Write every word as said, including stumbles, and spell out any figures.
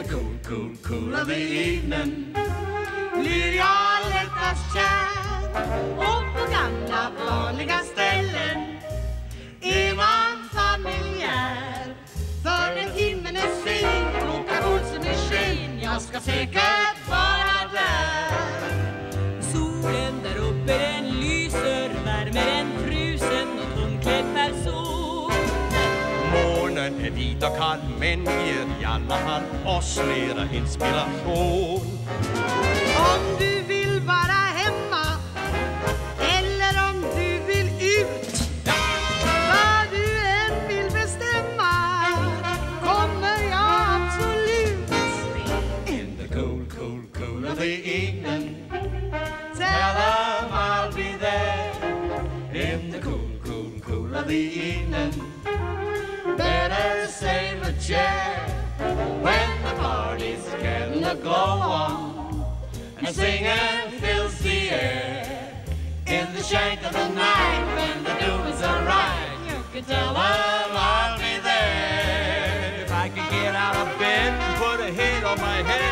cool, cool, cool of the evening blir jag lättast kär. Och på gamla vanliga ställen är man familjär. För när timmen är sen, klockan Olsen är sken, jag ska säkert vara där. Solen där uppe den lyser, värmer en frusen och tomklädd person. Månen är vit och kall, men ger i alla fall oss mera inspiration. Om du vill vara hemma eller om du vill ut, vad du än vill bestämma, kommer jag absolut. In the cool, cool, cool of the evening, tell them I'll be there. In the cool, cool, cool of the evening, better save a chair. When the party's getting a glow on and singing fills the air, in the shank of the night when the doings are right, you can tell them I'll be there. If I could get out of bed and put a head on my head,